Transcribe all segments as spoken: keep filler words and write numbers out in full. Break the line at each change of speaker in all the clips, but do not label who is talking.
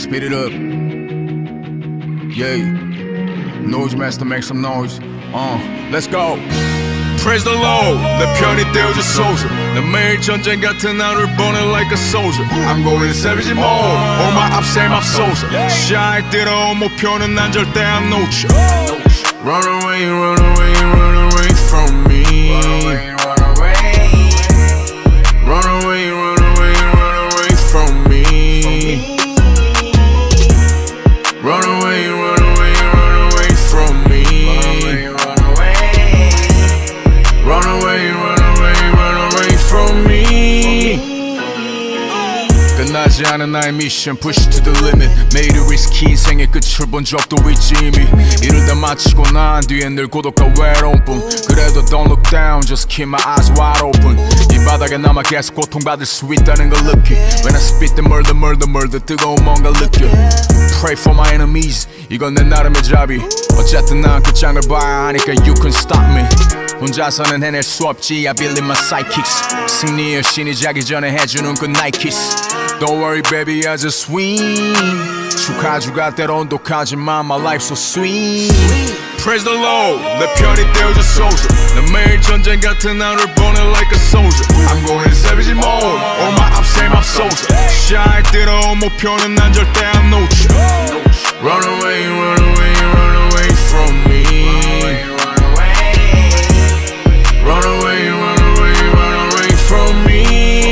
Speed it up. Yeah. Noise master, make some noise. Uh, let's go. Praise the Lord. 내 편이 되어주소서. 내 매일 전쟁 같은 하루를 보내 like a soldier. I'm going savage mode. All my ups and 맙소사. 시야에 들어온 목표는 난 절대 안 놓쳐. Run away, run away, run away from me. Run away, run away. Run away, run away, run away from me. Run away, run away, run away from me. Run away, run away, run away, run away from me. 끝나지 않은 나의 미션 push to the limit. 매일의 리스키 인생의 끝을 본 적도 있지 이미. 일을 다 마치고 난 뒤엔 늘 고독과 외로움뿐. 그래도 don't look down, just keep my eyes wide open. 이 바닥에 남아 계속 고통받을 수 있다는 걸 느끼. When I spit the murder, murder, murder 뜨거운 뭔가 느껴. Pray for my enemies, 이건 내 나름의 자비. 어쨌든 난 끝장을 봐야 하니까 you can stop me. 혼자서는 해낼 수 없지, I believe my psychics. 승리의 신이 자기 전에 해주는 그 night kiss. Don't worry baby, I just win. 축하주가 때론 독하지만 my life so sweet. Praise the Lord, 내 편이 되어주소서. 내 매일 전쟁 같은 하루를 보내 like a soldier. I'm going savage mode, all my ups and 맙소사. 시야에 들어온 목표는 난 절대 안 놓쳐. Run away, run away, run away from me. Run away, run away, run away from me.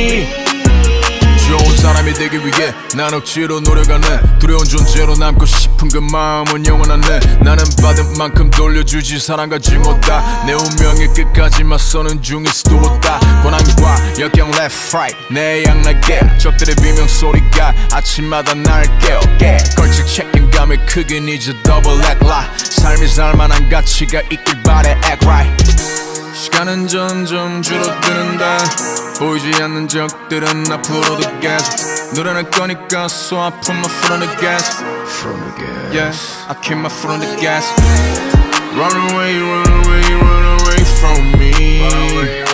좋은 사람이 되기 위해 난 억지로 노력하네. 두려운 존재로 남고 싶은 그 마음은 영원하네. 나는 받은 만큼 돌려주지 사랑 가지 못하. 내 운명의 끝까지 맞서는 중일 수도 없다. 고난과 역경 left right 내 양날개. 적들의 비명소리가 아침마다 날 깨워. 걸칠 책임감의 크긴 이제 double act lie. 삶이 살만한 가치가 있길 바래 act right. 시간은 점점 줄어드는데 보이지 않는 적들은 앞으로도 계속 늘어날 거니까 so I put my foot on the gas. Yeah, I keep my foot on the gas. Run away, run away, run away from me.